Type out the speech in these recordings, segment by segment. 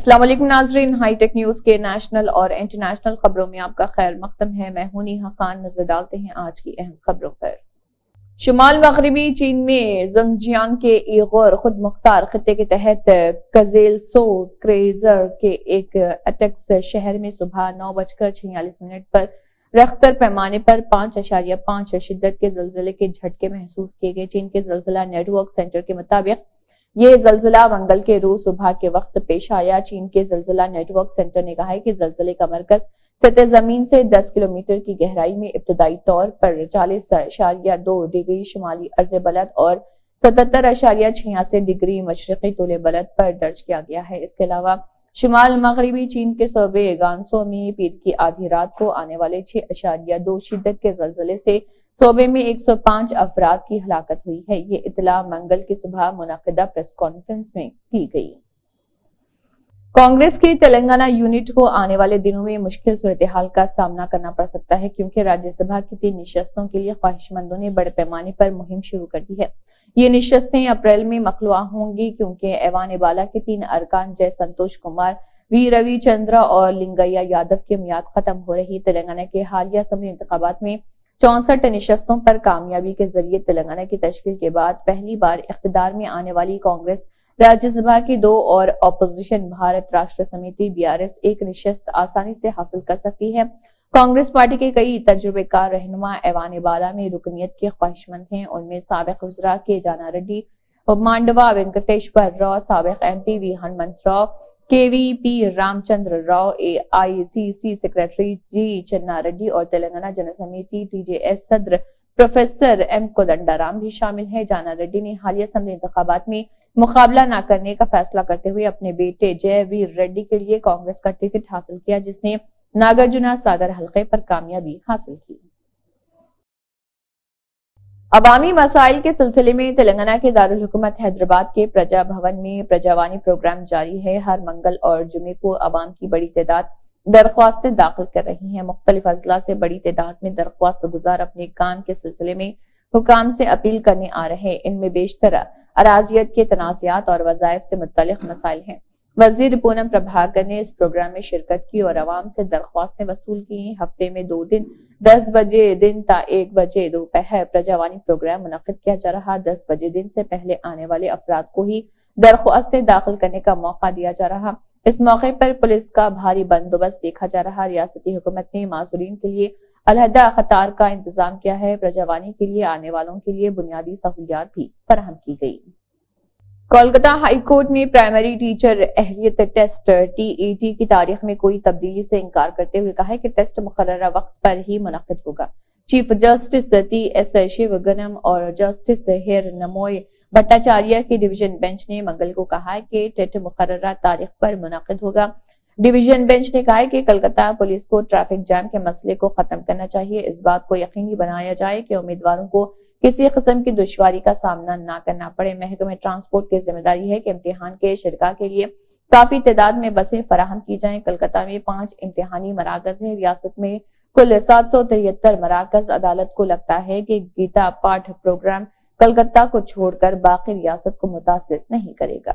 السلام علیکم ناظرین، ہائی ٹیک نیوز کے نیشنل اور انٹرنیشنل خبروں میں آپ کا خیر مقدم ہے۔ میں ہوں نیہا خان۔ نظر ڈالتے ہیں آج کی اہم خبروں پر۔ شمال مغربی چین میں زنگجیانگ کے ایغور خود مختار خطے کے تحت کزیلسو کریزر کے ایک اٹیکس شہر میں صبح 9:46 پر رختر پیمانے پر 5.5 شدت کے زلزلے کے جھٹکے محسوس کیے گئے۔ چین کے زلزلہ نیٹ ورک سینٹر کے مطابق یہ زلزلہ منگل کے روز صبح کے وقت پیش آیا۔ چین کے زلزلہ نیٹ ورک سینٹر نے کہا ہے کہ زلزلے کا مرکز سطح زمین سے 10 کلومیٹر کی گہرائی میں ابتدائی طور پر 40.2 ڈگری شمالی عرض بلد اور 77.86 ڈگری مشرقی طول بلد پر درج کیا گیا ہے۔ اس کے علاوہ شمال مغربی چین کے صوبے گانسو میں پیر کی آدھی رات کو آنے والے 6.2 شدت کے زلزلے سے صوبے میں 105 افراد کی ہلاکت ہوئی ہے۔ یہ اطلاع منگل کی صبح منعقدہ پریس کانفرنس میں دی گئی۔ کانگریس کی تلنگانہ یونٹ کو آنے والے دنوں میں مشکل صورتحال کا سامنا کرنا پڑ سکتا ہے، کیونکہ راجیہ سبھا کی 3 نشستوں کے لیے خواہش مندوں نے بڑے پیمانے پر مہم شروع کر دی ہے۔ یہ نشستیں اپریل میں مخلوع ہوں گی، کیونکہ ایوان بالا کے 3 ارکان جے سنتوش کمار، وی روی چندرا اور لنگیا یادو کی میعاد ختم ہو رہی۔ تلنگانہ کے حالیہ اسمبلی انتخابات میں 64 نشستوں پر کامیابی کے ذریعے تلنگانہ کی تشکیل کے بعد پہلی بار اقتدار میں آنے والی کانگریس راجیہ سبھا کی 2 اور اپوزیشن بھارت راشٹر سمیتی BRS ایک نشست آسانی سے حاصل کر سکتی ہے۔ کانگریس پارٹی کے کئی تجربے کار رہنما ایوان بالا میں رکنیت کے خواہش مند ہیں۔ ان میں سابق وزراء کے جانا ریڈی، مانڈوا وینکٹیشور راؤ، سابق MP V Hanumantha Rao, KVP Ram Chandra Rao, AICC secretary G Chinna Reddy اور تلنگانہ جن سمیتی TJS صدر پروفیسر M کودنڈارام بھی شامل ہیں۔ جانا ریڈی نے حالیہ اسمبلی انتخابات میں مقابلہ نہ کرنے کا فیصلہ کرتے ہوئے اپنے بیٹے جے ویر ریڈی کے لیے کانگریس کا ٹکٹ حاصل کیا، جس نے ناگرجنا ساگر حلقے پر کامیابی حاصل کی۔ عوامی مسائل کے سلسلے میں تلنگانہ کے دارالحکومت حیدرآباد کے پرجا بھون میں پرجاوانی پروگرام جاری ہے۔ ہر منگل اور جمعے کو عوام کی بڑی تعداد درخواستیں داخل کر رہی ہیں۔ مختلف اضلاع سے بڑی تعداد میں درخواست گزار اپنے کام کے سلسلے میں حکام سے اپیل کرنے آ رہے ہیں۔ ان میں بیشتر اراضیت کے تنازعات اور وظائف سے متعلق مسائل ہیں۔ وزیر پونم پربھاکر نے اس پروگرام میں شرکت کی اور عوام سے درخواستیں وصول کی۔ ہفتے میں 2 دن 10 بجے دن تا 1 بجے دوپہر پرجاوانی پروگرام منعقد کیا جا رہا۔ 10 بجے دن سے پہلے آنے والے افراد کو ہی درخواستیں داخل کرنے کا موقع دیا جا رہا۔ اس موقع پر پولیس کا بھاری بندوبست دیکھا جا رہا۔ ریاستی حکومت نے معذورین کے لیے علیحدہ قطار کا انتظام کیا ہے۔ پرجاوانی کے لیے آنے والوں کے لیے بنیادی سہولیات بھی فراہم کی گئی۔ کولکتہ ہائی کورٹ نے پرائمری ٹیچر اہلیت ٹیسٹ TET کی تاریخ میں کوئی تبدیلی سے انکار کرتے ہوئے کہا ہے کہ ٹیسٹ مقررہ وقت پر ہی منعقد ہوگا۔ چیف جسٹس TS شیوگنم اور جسٹس ہیر نموئے بھٹاچاریہ کی ڈویژن بینچ نے منگل کو کہا کہ ٹیٹ مقررہ تاریخ پر منعقد ہوگا۔ ڈویژن بینچ نے کہا کہ کلکتہ پولیس کو ٹریفک جام کے مسئلے کو ختم کرنا چاہیے۔ اس بات کو یقینی بنایا جائے کہ امیدواروں کو کسی قسم کی دشواری کا سامنا نہ کرنا پڑے۔ محکمہ ٹرانسپورٹ کی ذمہ داری ہے کہ امتحان کے شرکاء کے لیے کافی تعداد میں بسیں فراہم کی جائیں۔ کلکتہ میں 5 امتحانی مراکز ہیں۔ ریاست میں کل 773 مراکز۔ عدالت کو لگتا ہے کہ گیتا پاٹھ پروگرام کلکتہ کو چھوڑ کر باقی ریاست کو متاثر نہیں کرے گا۔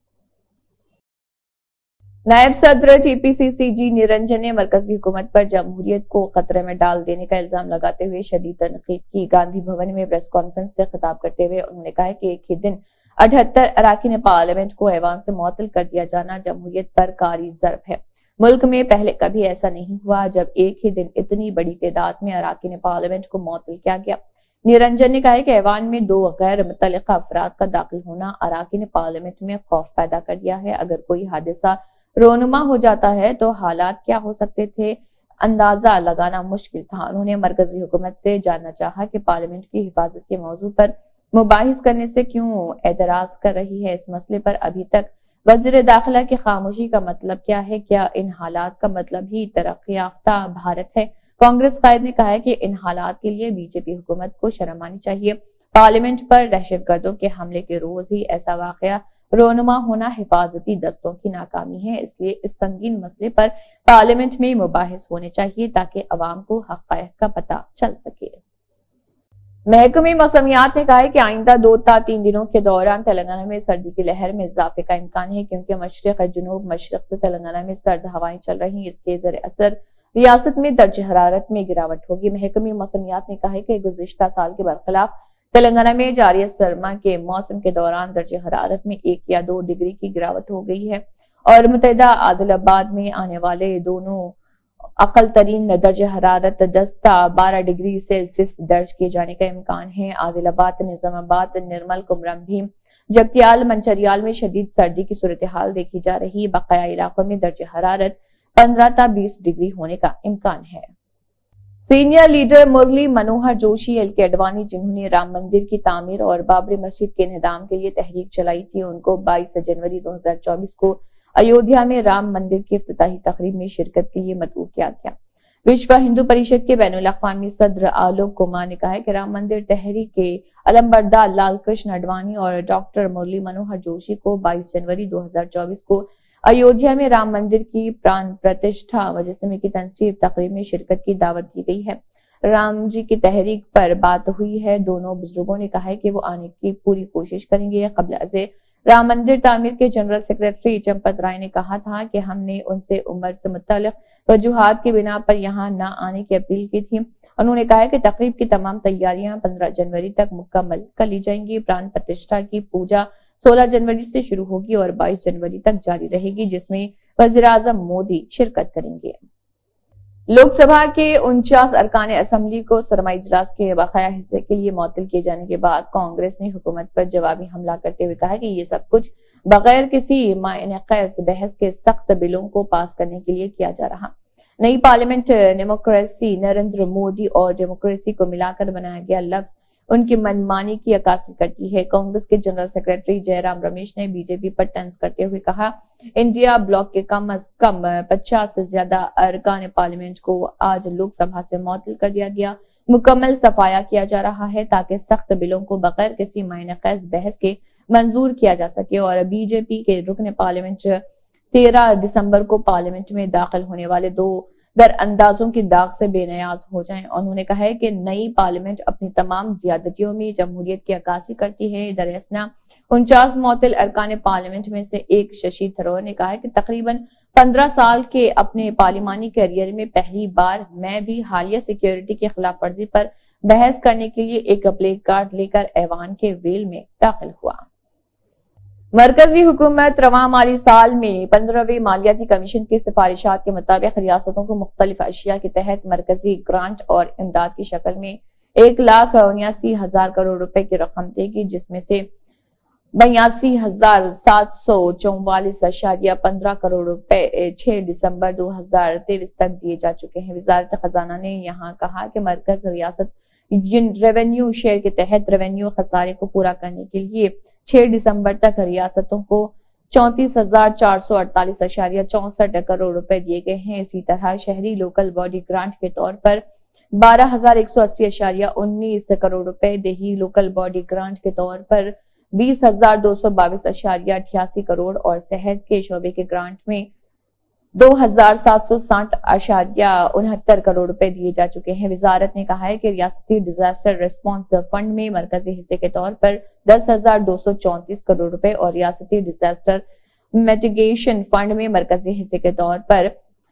نائب صدر TPCC نرنجن نے مرکزی حکومت پر جمہوریت کو خطرے میں ڈال دینے کا الزام لگاتے ہوئے شدید تنقید کی۔ گاندھی بھون میں پریس کانفرنس سے خطاب کرتے ہوئے انہوں نے کہا کہ ایک ہی دن 78 اراکین پارلیمنٹ کو ایوان سے معطل کر دیا جانا جمہوریت پر کاری ضرب ہے۔ ملک میں پہلے کبھی ایسا نہیں ہوا جب ایک ہی دن اتنی بڑی تعداد میں اراکین پارلیمنٹ کو معطل کیا گیا۔ نرنجن نے کہا کہ ایوان میں 2 غیر متعلقہ افراد کا داخل ہونا اراکین پارلیمنٹ میں خوف پیدا کر دیا ہے۔ اگر کوئی حادثہ رونما ہو جاتا ہے تو حالات کیا ہو سکتے تھے، اندازہ لگانا مشکل تھا۔ انہوں نے مرکزی حکومت سے جاننا چاہا کہ پارلیمنٹ کی حفاظت کے موضوع پر مباحث کرنے سے کیوں اعتراض کر رہی ہے۔ اس مسئلے پر ابھی تک وزیر داخلہ کی خاموشی کا مطلب کیا ہے؟ کیا ان حالات کا مطلب ہی ترقی یافتہ بھارت ہے؟ کانگریس قائد نے کہا ہے کہ ان حالات کے لیے BJP حکومت کو شرم آنی چاہیے۔ پارلیمنٹ پر دہشت گردوں کے حملے کے روز ہی ایسا واقعہ رونما ہونا حفاظتی دستوں کی ناکامی ہے۔ اس لیے اس سنگین مسئلے پر پارلیمنٹ میں مباحث ہونے چاہیے تاکہ عوام کو حقائق کا پتہ چل سکے۔ محکمہ موسمیات نے کہا ہے کہ آئندہ 2 تا 3 دنوں کے دوران تلنگانہ میں سردی کی لہر میں اضافے کا امکان ہے، کیونکہ مشرق جنوب مشرق سے تلنگانہ میں سرد ہوائیں چل رہی ہیں۔ اس کے زیر اثر ریاست میں درجہ حرارت میں گراوٹ ہوگی۔ محکمہ موسمیات نے کہا ہے کہ گزشتہ سال کے برخلاف تلنگانہ میں جاری سرما کے موسم کے دوران درجہ حرارت میں 1 یا 2 ڈگری کی گراوٹ ہو گئی ہے، اور متحدہ عادل آباد میں آنے والے دونوں اقل ترین درجہ حرارت 10 تا 12 ڈگری سیلسیس درج کیے جانے کا امکان ہے۔ عادل آباد، نظام آباد، نرمل، کمرم بھیم، جگتیال، منچریال میں شدید سردی کی صورتحال دیکھی جا رہی۔ بقیہ علاقوں میں درجہ حرارت 15 تا 20 ڈگری ہونے کا امکان ہے۔ Senior leader Murli Manohar Joshi, L K Advani, جنہوں نے رام مندر کی تعمیر اور بابری مسجد کے انہدام کے لیے تحریک چلائی تھی، ان کو 22 جنوری 2024 کو ایودھیا میں رام مندر کی افتتاحی تقریب میں شرکت کے لیے مدعو کیا گیا۔ وشو ہندو پریشد کے بین الاقوامی صدر آلوک کمار نے کہا ہے کہ رام مندر تحریک کے علمبردار لال کرشن اڈوانی اور ڈاکٹر مرلی منوہر جوشی کو 22 جنوری 2024 کو ایودھیا میں رام مندر کی پران پرتشٹھا مجسمے کی تنصیب تقریب میں شرکت کی دعوت دی گئی ہے۔ رام جی کی تحریک پر بات ہوئی ہے۔ دونوں بزرگوں نے کہا ہے کہ وہ آنے کی پوری کوشش کریں گے۔ قبل ازیں رام مندر تعمیر کے جنرل سیکرٹری چمپت رائے نے کہا تھا کہ ہم نے ان سے عمر سے متعلق وجوہات کی بنا پر یہاں نہ آنے کی اپیل کی تھی۔ انہوں نے کہا کہ تقریب کی تمام تیاریاں 15 جنوری تک مکمل کر لی جائیں گی۔ پران پرتشٹھا کی پوجا 16 جنوری سے شروع ہوگی اور 22 جنوری تک جاری رہے گی، جس میں وزیر اعظم مودی شرکت کریں گے۔ لوک سبھا کے 49 ارکان اسمبلی کو سرمائی اجلاس کے بقایا حصے کے لیے معطل کیے جانے کے بعد کانگریس نے حکومت پر جوابی حملہ کرتے ہوئے کہا کہ یہ سب کچھ بغیر کسی معنی خیز بحث کے سخت بلوں کو پاس کرنے کے لیے کیا جا رہا۔ نئی پارلیمنٹ ڈیموکریسی، نریندر مودی اور ڈیموکریسی کو ملا کر بنایا گیا لفظ ان کی منمانی کی عکاسی کرتی ہے۔ کانگریس کے general secretary Jairam Ramesh نے بی جے پی پر طنز کرتے ہوئے کہا، انڈیا بلاک کے کم از کم 50 سے زیادہ ارکان پارلیمنٹ کو آج لوک سبھا سے معطل کر دیا گیا۔ مکمل صفایا کیا جا رہا ہے تاکہ سخت بلوں کو بغیر کسی معنی خیز بحث کے منظور کیا جا سکے اور بی جے پی کے رکن پارلیمنٹ 13 دسمبر کو پارلیمنٹ میں داخل ہونے والے 2 در اندازوں کی داغ سے بے نیاز ہو جائیں۔ انہوں نے کہا ہے کہ نئی پارلیمنٹ اپنی تمام زیادتیوں میں جمہوریت کی عکاسی کرتی ہے۔ در اثنا 49 معطل ارکان پارلیمنٹ میں سے ایک ششی تھرور نے کہا ہے کہ تقریباً 15 سال کے اپنے پارلیمانی کیریئر میں پہلی بار میں بھی حالیہ سیکیورٹی کی خلاف ورزی پر بحث کرنے کے لیے ایک پلے کارڈ لے کر ایوان کے ویل میں داخل ہوا۔ مرکزی حکومت رواں مالی سال میں 15ویں مالیاتی کمیشن کی سفارشات کے مطابق ریاستوں کو مختلف اشیاء کے تحت مرکزی گرانٹ اور امداد کی شکل میں 1,79,000 کروڑ روپے کی رقم دے گی، جس میں سے 82,744.15 کروڑ روپے 6 دسمبر 2023 تک دیے جا چکے ہیں۔ وزارت خزانہ نے یہاں کہا کہ مرکز ریاست ریونیو شیئر کے تحت ریونیو خسارے کو پورا کرنے کے لیے 6 دسمبر تک ریاستوں کو 34,448.64 کروڑ روپے دیے گئے ہیں۔ اسی طرح شہری لوکل باڈی گرانٹ کے طور پر 12,180.19 کروڑ روپے، دیہی لوکل باڈی گرانٹ کے طور پر 20,222.88 کروڑ اور صحت کے شعبے کے گرانٹ میں 2,760.69 کروڑ روپے دیے جا چکے ہیں۔ وزارت نے کہا ہے کہ ریاستی ڈیزاسٹر ریسپانس فنڈ میں مرکزی حصے کے طور پر 10,234 کروڑ روپے اور ریاستی ڈیزاسٹر میٹیگیشن فنڈ میں مرکزی حصے کے طور پر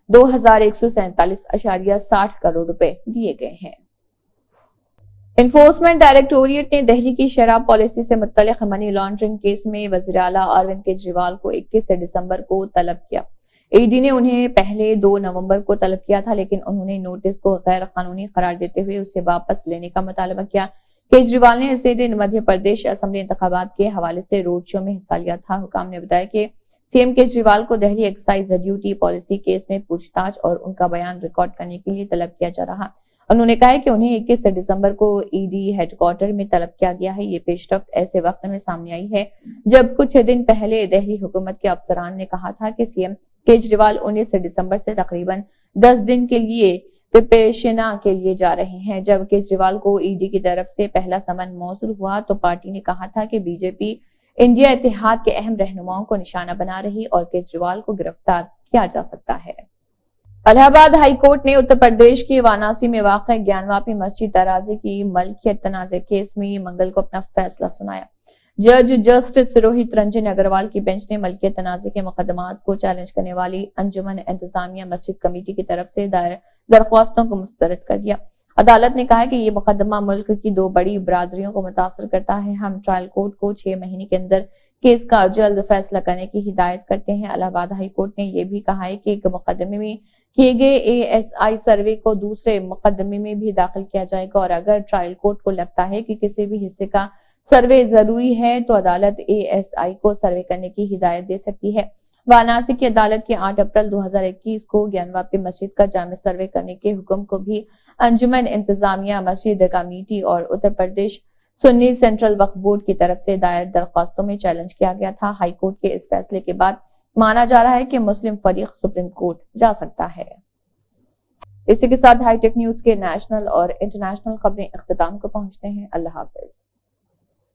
2,147.60 کروڑ روپے دیے گئے ہیں۔ انفورسمنٹ ڈائریکٹوریٹ نے دہلی کی شراب پالیسی سے متعلق منی لانڈرنگ کیس میں وزیر اعلیٰ اروند کیجریوال کو 21 دسمبر کو طلب کیا۔ ای ڈی نے انہیں پہلے 2 نومبر کو طلب کیا تھا، لیکن انہوں نے نوٹس کو غیر قانونی قرار دیتے ہوئے اسے واپس لینے کا مطالبہ کیا۔ کیجریوال نے اسی دن مدھیہ پردیش اسمبلی انتخابات کے حوالے سے روڈ شو میں حصہ لیا تھا۔ حکام نے بتایا کہ سی ایم کیجریوال کو Delhi excise duty policy case میں پوچھ تاچھ اور ان کا بیان ریکارڈ کرنے کے لیے طلب کیا جا رہا۔ انہوں نے کہا کہ انہیں 21 دسمبر کو ای ڈی ہیڈ کوارٹر میں طلب کیا گیا ہے۔ یہ پیش رفت ایسے وقت میں سامنے آئی ہے جب کچھ دن پہلے دہلی حکومت کے افسران نے کہا تھا کہ سی ایم کیجریوال 19 دسمبر سے تقریباً 10 دن کے لیے وپیشنا کے لیے جا رہے ہیں۔ جب کیجریوال کو ای ڈی کی طرف سے پہلا سمن موصول ہوا تو پارٹی نے کہا تھا کہ بی جے پی انڈیا اتحاد کے اہم رہنماؤں کو نشانہ بنا رہی اور کیجریوال کو گرفتار کیا جا سکتا ہے۔ الہ آباد ہائی کورٹ نے اتر پردیش کے واناسی میں واقع گیانواپی مسجد اراضی کی ملکیت تنازع کیس میں منگل کو اپنا فیصلہ سنایا۔ جج جسٹس روہت رنجن اگروال کی بینچ نے ملکیت تنازع کے مقدمات کو چیلنج کرنے والی انجمن انتظامیہ مسجد کمیٹی کی طرف سے دائر درخواستوں کو مسترد کر دیا۔ عدالت نے کہا کہ یہ مقدمہ ملک کی دو بڑی برادریوں کو متاثر کرتا ہے۔ ہم ٹرائل کورٹ کو 6 مہینے کے اندر کیس کا جلد فیصلہ کرنے کی ہدایت کرتے ہیں۔ الہ آباد ہائی کورٹ نے یہ بھی کہا ہے کہ ایک مقدمے میں کیے گئے ASI سروے کو دوسرے مقدمے میں بھی داخل کیا جائے گا، اور اگر ٹرائل کورٹ کو لگتا ہے کہ کسی بھی حصے کا سروے ضروری ہے تو عدالت ASI کو سروے کرنے کی ہدایت دے سکتی ہے۔ وارانسی کی عدالت کے 8 اپریل 2021 کو گیانواپی مسجد کا جامع سروے کرنے کے حکم کو بھی انجمن انتظامیہ مسجد کمیٹی اور اتر پردیش سنی سینٹرل وقف بورڈ کی طرف سے دائر درخواستوں میں چیلنج کیا گیا تھا۔ ہائی کورٹ کے اس فیصلے کے بعد مانا جا رہا ہے کہ مسلم فریق سپریم کورٹ جا سکتا ہے۔ اسی کے ساتھ ہائی ٹیک نیوز کے نیشنل اور انٹرنیشنل خبریں اختتام کو پہنچتے ہیں۔ اللہ حافظ۔